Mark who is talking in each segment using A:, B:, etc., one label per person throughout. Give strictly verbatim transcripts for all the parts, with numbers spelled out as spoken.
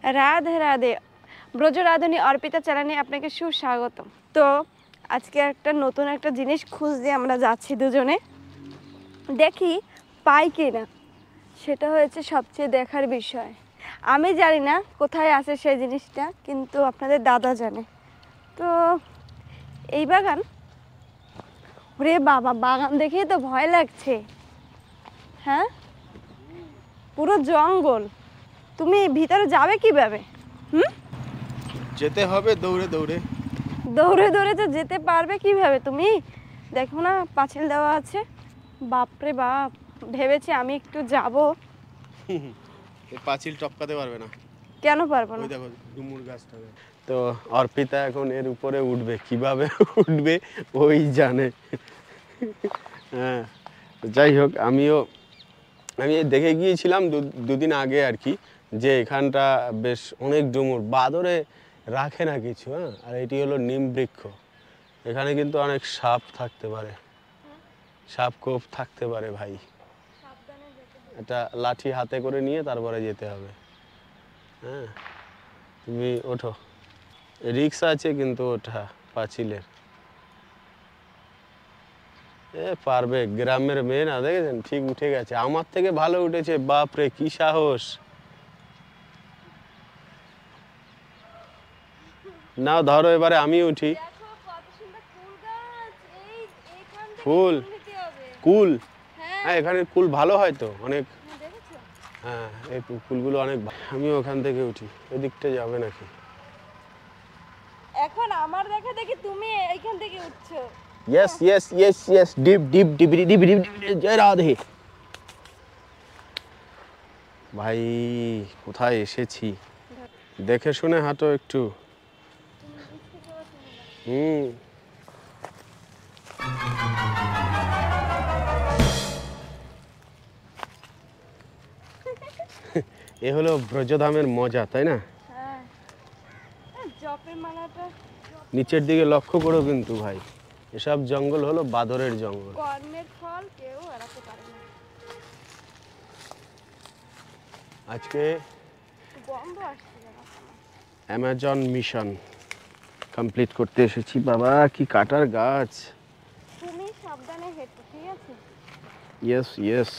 A: রাধে রাধে। ব্রজরাধুনী অর্পিতা চ্যানেলে আপনাকে সুস্বাগত। তো আজকে একটা নতুন একটা জিনিস খুঁজতে আমরা যাচ্ছি দুজনে, দেখি পাই কি না, সেটা হয়েছে সবচেয়ে দেখার বিষয়। আমি জানি না কোথায় আছে সেই জিনিসটা, কিন্তু আপনাদের দাদা জানে। তো এই বাগান, ওরে বাবা, বাগান দেখেই তো ভয় লাগছে। হ্যাঁ, পুরো জঙ্গল, তুমি ভিতরে যাবে কিভাবে? হুম,
B: যেতে হবে দৌড়ে দৌড়ে।
A: দৌড়ে দৌড়ে তো যেতে পারবে কিভাবে তুমি? দেখো না পাঁচিল দেওয়া আছে। বাপরে বাপ, ভেবেছি আমি একটু যাব।
B: এই পাঁচিল টপকাতে পারবে না।
A: কেন পারবো না?
B: ওই দেখো ডুমুর গাছটা। তো অর্পিতা এখন এর উপরে উঠবে, কিভাবে উঠবে ওই জানে। হ্যাঁ, যাই হোক, আমিও আমি দেখে গিয়েছিলাম দুদিন আগে আর কি, যে এখানটা বেশ অনেক ডুমুর, বাদরে রাখে না কিছু। হ্যাঁ, আর এটি হলো নিম বৃক্ষ। এখানে কিন্তু অনেক সাপ থাকতে পারে, সাপ কোপ থাকতে পারে ভাই। এটা লাঠি হাতে করে নিয়ে তারপরে যেতে হবে। হ্যাঁ, তুমি ওঠো, রিক্স আছে কিন্তু ওঠা পাঁচিলের। এ পারবে, গ্রামের মেয়ে না, দেখেছেন ঠিক উঠে গেছে, আমার থেকে ভালো উঠেছে। বাপরে কি সাহস! নাও ধরো, এবারে আমি উঠি। ফুল, কুল, হ্যাঁ এখানে কুল ভালো হয় তো অনেক। হ্যাঁ, এই কুলগুলো অনেক। আমি ওখান থেকে উঠি, এদিকটা যাবে নাকি?
A: এখন আমার দেখা দেখি তুমি এইখান থেকে উঠছো।
B: Yes yes yes yes, dip dip dip dip dip. জয় রাধে। ভাই কোথায় এসেছি, দেখে শুনে হাঁটো একটু। হুম, এ হলো ব্রজধামের মজা, তাই না?
A: হ্যাঁ, জপের মালাটা
B: নিচের দিকে লক্ষ্য করো কিন্তু ভাই, এসব জঙ্গল হলো বাদরের জঙ্গল।
A: কর্মের ফল কেউ এড়াতে পারে না।
B: আজকে
A: বন্ধ আসছে না,
B: অ্যামাজন মিশন কমপ্লিট করতে এসেছি। বাবা কি কাটার গাছ!
A: তুমি সাবধানে হেঁটো, ঠিক আছে?
B: ইয়েস ইয়েস,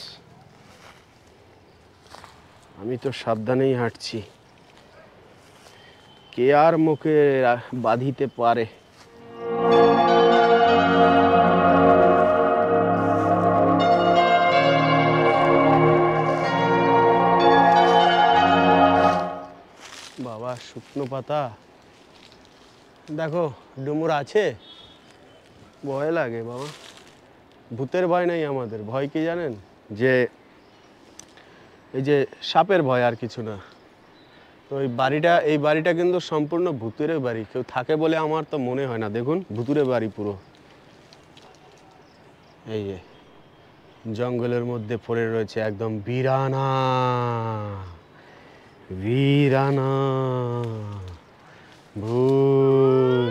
B: আমি তো সাবধানেই হাঁটছি। কে আর মুখে বাঁধিতে পারে? বাবা শুকনো পাতা, দেখো ডুমুর আছে, ভয় লাগে বাবা। ভূতের ভয় নাই আমাদের, ভয় কি জানেন? যে এই যে সাপের ভয়, আর কিছু না। তো এই বাড়িটা এই বাড়িটা কিন্তু সম্পূর্ণ ভূতুরে বাড়ি, কেউ থাকে বলে আমার তো মনে হয় না। দেখুন ভূতুরে বাড়ি পুরো। এই যে জঙ্গলের মধ্যে পড়ে রয়েছে, একদম বিরানা বিরানা ভূত।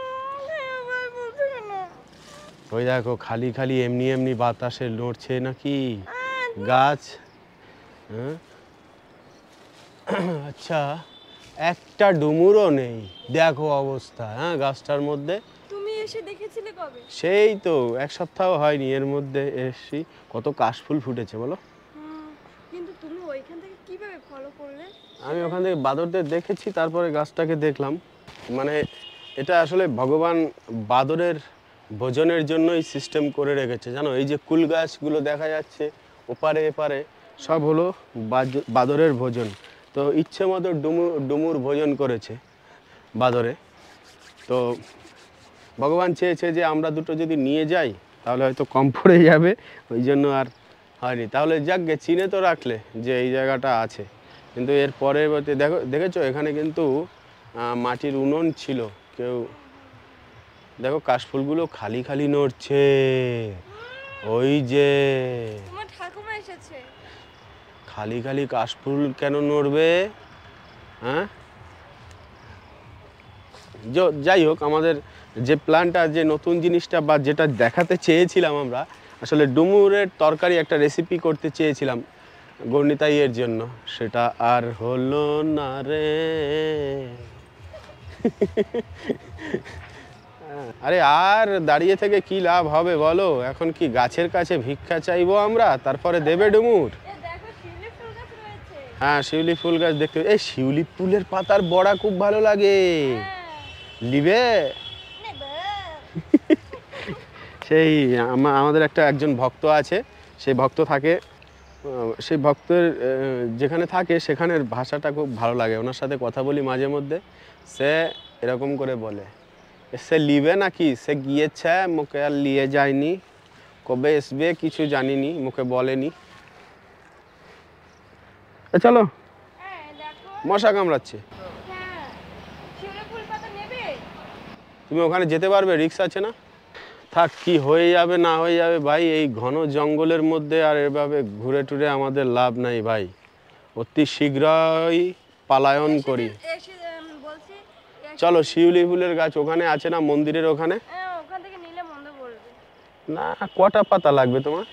B: ওই দেখো খালি খালি এমনি এমনি বাতাসে নড়ছে নাকি গাছ? হ্যাঁ, আচ্ছা, একটা ডুমুরও নেই, দেখো অবস্থা। হ্যাঁ, গাছটার মধ্যে
A: তুমি এসে দেখেছিলে কবে?
B: সেই তো এক সপ্তাহ হয়নি, এর মধ্যে এসছি। কত কাশফুল ফুটেছে বলো।
A: কিন্তু তুমি ওইখান থেকে কিভাবে ফলো করলে?
B: আমি ওখান থেকে বাদরদের দেখেছি, তারপরে গাছটাকে দেখলাম। মানে এটা আসলে ভগবান বাদরের ভোজনের জন্যই সিস্টেম করে রেখেছে, জানো। এই যে কুল গাছগুলো দেখা যাচ্ছে ওপারে এপারে, সব হলো বাদরের ভোজন। তো ইচ্ছে মতো ডুমুর ডুমুর ভোজন করেছে বাদরে। তো ভগবান চেয়েছে যে আমরা দুটো যদি নিয়ে যাই তাহলে হয়তো কম পড়ে যাবে, ওই জন্য আর হয়নি। তাহলে যাকগে, চিনে তো রাখলে যে এই জায়গাটা আছে। কিন্তু এর পরবর্তী দেখো, দেখেছো এখানে কিন্তু মাটির উনুন ছিল। কেউ দেখো কাশফুলগুলো খালি খালি নড়ছে, ওই যে
A: তোমার ঠাকুমা এসেছে।
B: খালি খালি কাশফুল কেন নড়বে? হ্যাঁ, যাই হোক, আমাদের যে প্ল্যানটা, যে নতুন জিনিসটা বা যেটা দেখাতে চেয়েছিলাম আমরা, আসলে ডুমুরের তরকারি একটা রেসিপি করতে চেয়েছিলাম। গণিতাইয়ের জন্য, সেটা আর হলো না রে। আরে আর দাঁড়িয়ে থেকে কি লাভ হবে বলো? এখন কি গাছের কাছে ভিক্ষা চাইবো আমরা, তারপরে দেবে ডুমুর? হ্যাঁ, শিউলি ফুল গাছ দেখতে। এই শিউলি ফুলের পাতার বড়া খুব ভালো লাগে, লিবে? সেই আমাদের একটা একজন ভক্ত আছে, সেই ভক্ত থাকে, সেই ভক্তের যেখানে থাকে সেখানের ভাষাটা খুব ভালো লাগে, ওনার সাথে কথা বলি মাঝে মধ্যে। সে এরকম করে বলে, সে লিবে নাকি, সে গিয়েছে, মুখে আর নিয়ে যায়নি, কবে আসবে কিছু জানিনি, মুখে বলেনি। চলো, মশা কামড়াচ্ছে। তুমি ওখানে যেতে পারবে? রিক্স আছে না? থাক, কি হয়ে যাবে না হয়ে যাবে ভাই, এই ঘন জঙ্গলের মধ্যে আর এভাবে ঘুরে টুরে আমাদের লাভ নাই ভাই, অতি শীঘ্রই পালায়ন করি। চলো, শিউলি ফুলের গাছ ওখানে আছে না, মন্দিরের ওখানে। না, কটা পাতা লাগবে তোমার?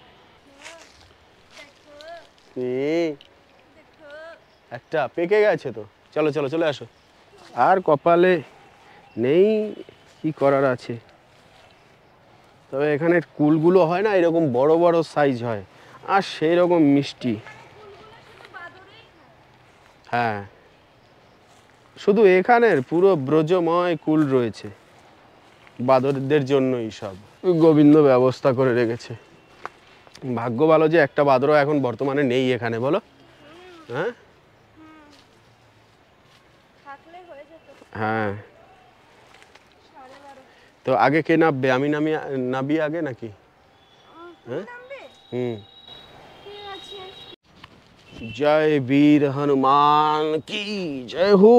B: একটা পেকে গেছে তো। চলো চলো চলে আসো। আর কপালে নেই, কি করার আছে। তবে এখানে কুলগুলো হয় না, এরকম বড় বড় সাইজ হয়, আর সেই রকম মিষ্টি। হ্যাঁ, শুধু এখানের পুরো ব্রজময় কুল রয়েছে, বাদরদের জন্যই সব গোবিন্দ ব্যবস্থা করে রেখেছে। ভাগ্য ভালো যে একটা বাদরও এখন বর্তমানে নেই এখানে, বলো? হ্যাঁ হ্যাঁ, তো আগে কে নামবে? আমি নামি নাবি আগে নাকি? হ্যাঁ, হুম। জয় বীর হনুমান কি জয় হো।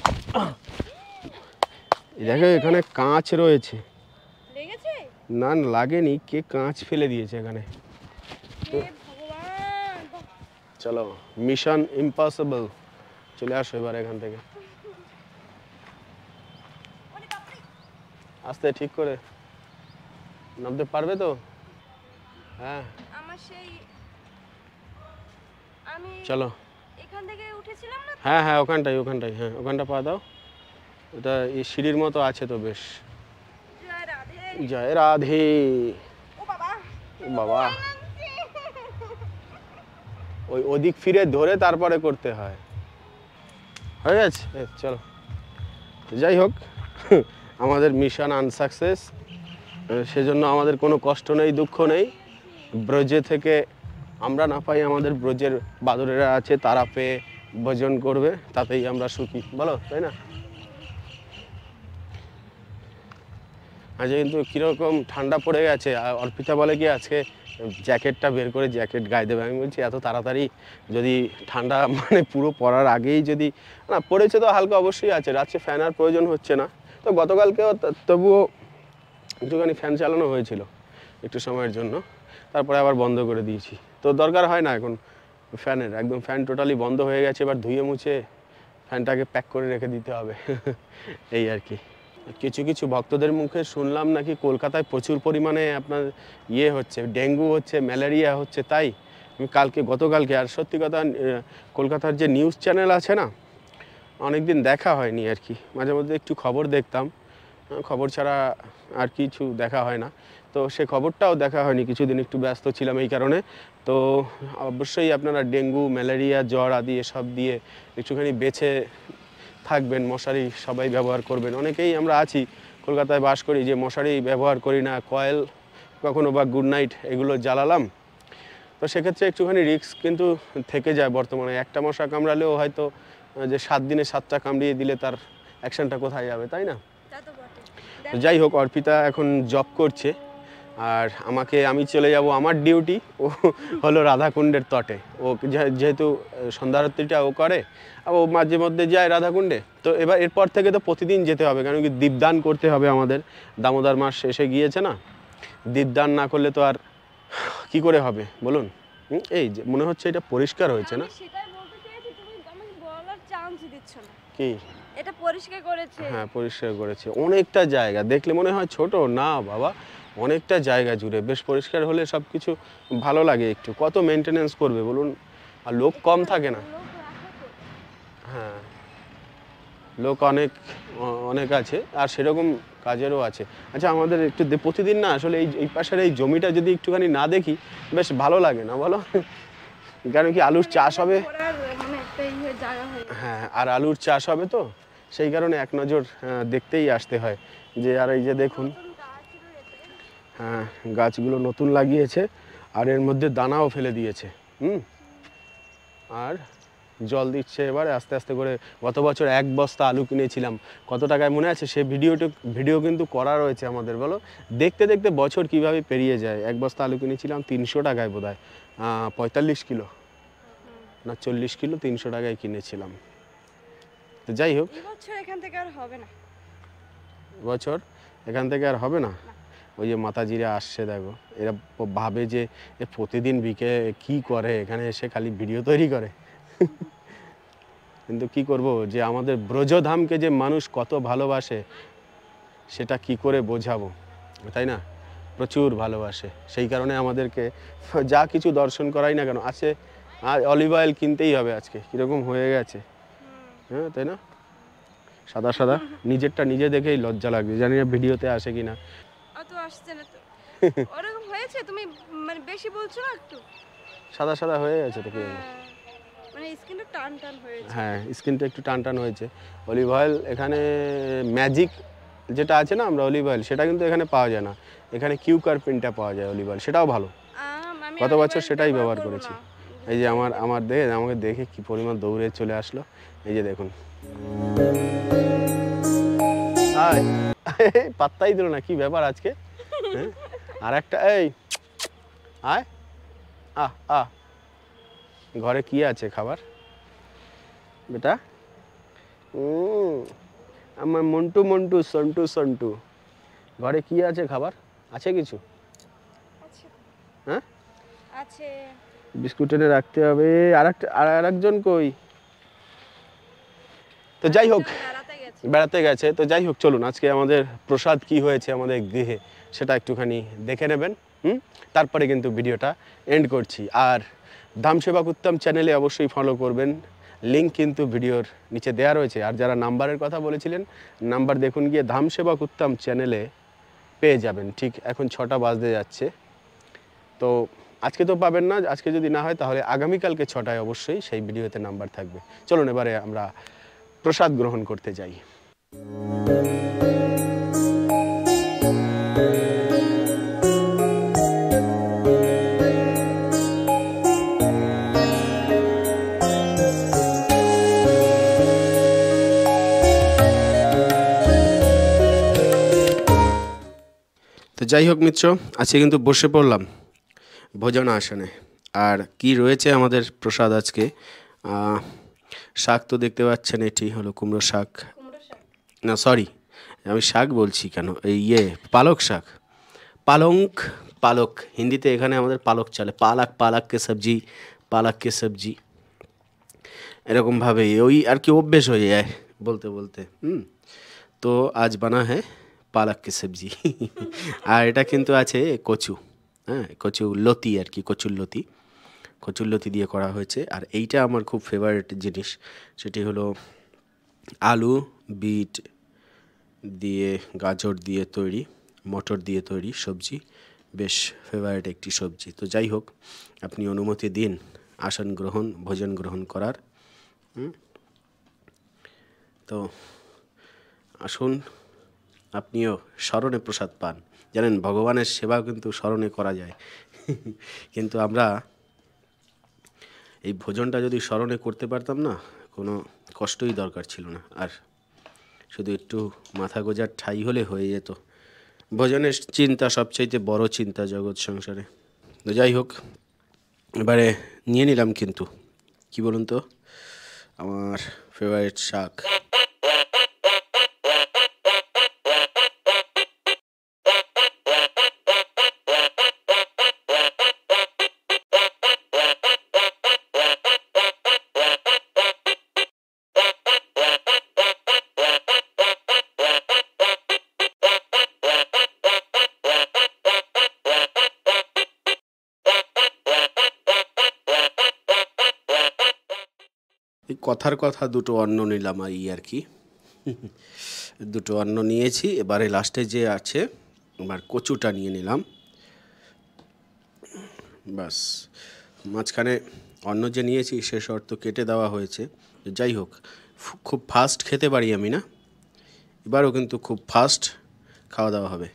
B: দেখো এখানে কাঁচ রয়েছে। না লাগেনি, কে কাঁচ ফেলে দিয়েছে এখানে। চলো, মিশন ইম্পসিবল। চলে আসো এবার এখান থেকে, আস্তে ঠিক করে নামতে পারবে তো? হ্যাঁ, চলো। হ্যাঁ হ্যাঁ, ওখানটাই ওখানটাই হ্যাঁ, ওখানটা পা দাও। এটা এই সিঁড়ির মতো আছে তো, বেশ। জয় রাধে। বাবা, ওই ওদিক ফিরে ধরে তারপরে করতে হয়। হয়ে গেছে, চলো। যাই হোক, আমাদের মিশন আনসাকসেস, সেজন্য আমাদের কোনো কষ্ট নেই, দুঃখ নেই। ব্রজে থেকে আমরা না পাই, আমাদের ব্রজের বাদরেরা আছে, তারা পেয়ে ভোজন করবে, তাতেই আমরা সুখী, বলো, তাই না? আজ কিন্তু কীরকম ঠান্ডা পড়ে গেছে। অর্পিতা বলে কি আজকে জ্যাকেটটা বের করে জ্যাকেট গায়ে দেবে। আমি বলছি এত তাড়াতাড়ি যদি ঠান্ডা মানে পুরো পড়ার আগেই যদি না পড়েছে, তো হালকা অবশ্যই আছে, রাত্রে ফ্যান আর প্রয়োজন হচ্ছে না। তো গতকালকেও তবুও একটুখানি ফ্যান চালানো হয়েছিল একটু সময়ের জন্য, তারপরে আবার বন্ধ করে দিয়েছি। তো দরকার হয় না এখন ফ্যানের, একদম ফ্যান টোটালি বন্ধ হয়ে গেছে। এবার ধুয়ে মুছে ফ্যানটাকে প্যাক করে রেখে দিতে হবে, এই আর কি। কিছু কিছু ভক্তদের মুখে শুনলাম নাকি কলকাতায় প্রচুর পরিমাণে আপনার ইয়ে হচ্ছে, ডেঙ্গু হচ্ছে, ম্যালেরিয়া হচ্ছে। তাই আমি কালকে গতকালকে, আর সত্যি কথা কলকাতার যে নিউজ চ্যানেল আছে না, অনেক দিন দেখা হয়নি আর কি, মাঝে মধ্যে একটু খবর দেখতাম, খবর ছাড়া আর কিছু দেখা হয় না। তো সে খবরটাও দেখা হয়নি, কিছুদিন একটু ব্যস্ত ছিলাম এই কারণে। তো অবশ্যই আপনারা ডেঙ্গু, ম্যালেরিয়া, জ্বর আদি এসব দিয়ে একটুখানি বেঁচে থাকবেন, মশারি সবাই ব্যবহার করবেন। অনেকেই আমরা আছি কলকাতায় বাস করি যে মশারি ব্যবহার করি না, কয়েল কখনো বা গুড নাইট এগুলো জ্বালালাম, তো সেক্ষেত্রে একটুখানি রিস্ক কিন্তু থেকে যায়। বর্তমানে একটা মশা কামড়ালেও হয়তো যে সাত দিনে সাতটা কামড়িয়ে দিলে তার অ্যাকশনটা কোথায় যাবে, তাই না? যাই হোক, অর্পিতা এখন জব করছে, আর আমাকে আমি চলে যাব আমার ডিউটি, ও হলো রাধাকুণ্ডের তটে। ও যেহেতু সন্ধ্যারতিটা ও করে, আর ও মাঝে মধ্যে যায় রাধাকুণ্ডে। তো এবার এরপর থেকে তো প্রতিদিন যেতে হবে, কারণ কি দীপদান করতে হবে আমাদের। দামোদর মাস এসে গিয়েছে না, দীপদান না করলে তো আর কি করে হবে বলুন? এই যে মনে হচ্ছে এটা পরিষ্কার হয়েছে না? কি
A: এটা পরিষ্কার করেছে?
B: হ্যাঁ, পরিষ্কার করেছে। অনেকটা জায়গা দেখলে মনে হয় ছোট, না বাবা, অনেকটা জায়গা জুড়ে বেশ পরিষ্কার হলে সব কিছু ভালো লাগে। একটু কত মেনটেনেন্স করবে বলুন? আর লোক কম থাকে না। হ্যাঁ, লোক অনেক অনেক আছে আর সেরকম কাজেরও আছে। আচ্ছা আমাদের একটু প্রতিদিন না আসলে এই এই পাশের এই জমিটা যদি একটুখানি না দেখি বেশ ভালো লাগে না বলো? কারণ কি আলুর চাষ হবে, হ্যাঁ আর আলুর চাষ হবে তো সেই কারণে এক নজর দেখতেই আসতে হয় যে। আর এই যে দেখুন, হ্যাঁ গাছগুলো নতুন লাগিয়েছে আর এর মধ্যে দানাও ফেলে দিয়েছে। হুম, আর জল দিচ্ছে এবারে আস্তে আস্তে করে। গত বছর এক বস্তা আলু কিনেছিলাম, কত টাকায় মনে আছে? সে ভিডিওটা ভিডিও কিন্তু করা রয়েছে আমাদের। বলো দেখতে দেখতে বছর কিভাবে পেরিয়ে যায়। এক বস্তা আলু কিনেছিলাম তিনশো টাকায়, বোধ হয় পঁয়তাল্লিশ কিলো না চল্লিশ কিলো, তিনশো টাকায় কিনেছিলাম। তো যাই হোক,
A: বছর এখান থেকে আর হবে না,
B: বছর এখান থেকে আর হবে না। ওই যে মাতাজিরা আসছে দেখো, এরা ভাবে যে এ প্রতিদিন বিকে কি করে, এখানে এসে খালি ভিডিও তৈরি করে। কিন্তু কি করব, যে আমাদের ব্রজধামকে যে মানুষ কত ভালোবাসে সেটা কি করে বোঝাবো, তাই না? প্রচুর ভালোবাসে, সেই কারণে আমাদেরকে যা কিছু দর্শন করাই না কেন আছে। আর অলিভ অয়েল কিনতেই হবে আজকে, কীরকম হয়ে গেছে, হ্যাঁ তাই না? সাদা সাদা, নিজেরটা নিজে দেখেই লজ্জা লাগবে, জানি না ভিডিওতে আসে কি না।
A: অত আসছে না তো, ওরকম হয়েছে, তুমি মানে বেশি বলছো না, একটু
B: সাদা সাদা হয়ে গেছে তো কি,
A: মানে স্কিনটা টান টান হয়েছে।
B: হ্যাঁ স্কিনটা একটু টান টান হয়েছে। অলিভ অয়েল এখানে ম্যাজিক যেটা আছে না আমরা অলিভ অয়েল, সেটা কিন্তু এখানে পাওয়া যায় না। এখানে কিউকার পিনটা পাওয়া যায় অলিভ অয়েল, সেটাও ভালো। গত বছর সেটাই ব্যবহার করেছি। এই যে আমার আমার দেখে আমাকে দেখে কি পরিমাণ দৌড়ে চলে আসলো, এই যে দেখুন, পাত্তাই দিল না, কি ব্যাপার আজকে। হ্যাঁ আর একটা, এই আয় আহ আহ ঘরে কি আছে খাবার বেটা? আমার মন্টু মন্টু সন্টু সন্টু, ঘরে কি আছে খাবার? আছে কিছু? হ্যাঁ
A: আছে,
B: বিস্কুট এনে রাখতে হবে। আর একটা আর একজন কই? তো যাই হোক, বেড়াতে গেছে। তো যাই হোক, চলুন আজকে আমাদের প্রসাদ কি হয়েছে আমাদের গৃহে সেটা একটুখানি দেখে নেবেন। হুম, তারপরে কিন্তু ভিডিওটা এন্ড করছি। আর ধাম সেবক উত্তম চ্যানেলে অবশ্যই ফলো করবেন, লিঙ্ক কিন্তু ভিডিওর নিচে দেওয়া রয়েছে। আর যারা নাম্বারের কথা বলেছিলেন, নাম্বার দেখুন গিয়ে ধাম সেবক উত্তম চ্যানেলে পেয়ে যাবেন। ঠিক এখন ছটা বাজতে যাচ্ছে, তো আজকে তো পাবেন না, আজকে যদি না হয় তাহলে আগামীকালকে ছটায় অবশ্যই সেই ভিডিওতে নাম্বার থাকবে। চলুন এবারে আমরা প্রসাদ গ্রহণ করতে যাই। তো যাই হোক মিত্র, আজকে কিন্তু বসে পড়লাম ভোজন আসনে। আর কি রয়েছে আমাদের প্রসাদ আজকে? শাক তো দেখতে পাচ্ছেন, এটি হলো কুমড়ো শাক, না সরি আমি শাক বলছি কেন, এই ইয়ে পালক শাক, পালং পালক, হিন্দিতে এখানে আমাদের পালক চলে, পালক পালককে সবজি, পালককে সবজি, এরকমভাবে ওই আর কি অভ্যেস হয়ে যায় বলতে বলতে। হুম, তো আজ বানা হ্যাঁ পালক কি সবজি। আর এটা কিন্তু আছে কচু, হ্যাঁ কচু লতি আর কি, কচুর লতি, কচুর লতি দিয়ে করা হয়েছে। আর এইটা আমার খুব ফেভারিট জিনিস, সেটি হলো আলু বিট দিয়ে গাজর দিয়ে তৈরি, মটর দিয়ে তৈরি সবজি, বেশ ফেভারিট একটি সবজি। তো যাই হোক, আপনি অনুমতি দিন আসন গ্রহণ ভোজন গ্রহণ করার। তো আসুন আপনিও স্মরণে প্রসাদ পান। জানেন ভগবানের সেবা কিন্তু স্মরণে করা যায়, কিন্তু আমরা এই ভোজনটা যদি স্মরণে করতে পারতাম না, কোনো কষ্টই দরকার ছিল না। আর শুধু একটু মাথা গোজার ঠাই হলে হয়ে যেত। ভোজনের চিন্তা সবচাইতে বড় চিন্তা জগৎ সংসারে। তো যাই হোক, এবারে নিয়ে নিলাম কিন্তু কি বলুন তো, আমার ফেভারিট শাক। কথার কথা দুটো অন্ন নিলাম এই আর কি। দুটো অন্ন নিয়েছি, এবারে লাস্টে যে আছে এবার কচুটা নিয়ে নিলাম। বাস, মাঝখানে অন্ন যে নিয়েছি সে শর্ত কেটে দেওয়া হয়েছে। যাই হোক, খুব ফাস্ট খেতে পারি আমি না, এবারও কিন্তু খুব ফাস্ট খাওয়া দাওয়া হবে।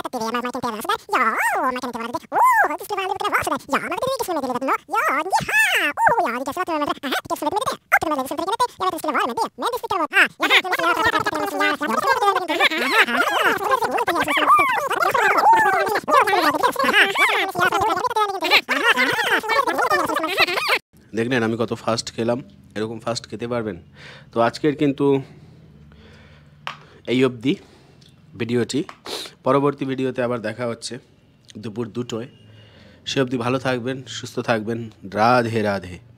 B: দেখলেন আমি কত ফাস্ট খেলাম, এরকম ফাস্ট খেতে পারবেন? তো আজকের কিন্তু এই অবধি ভিডিওটি, পরবর্তী ভিডিওতে আবার দেখা হচ্ছে দুপুর দুটোয়। সে অবধি ভালো থাকবেন, সুস্থ থাকবেন। রাধে রাধে।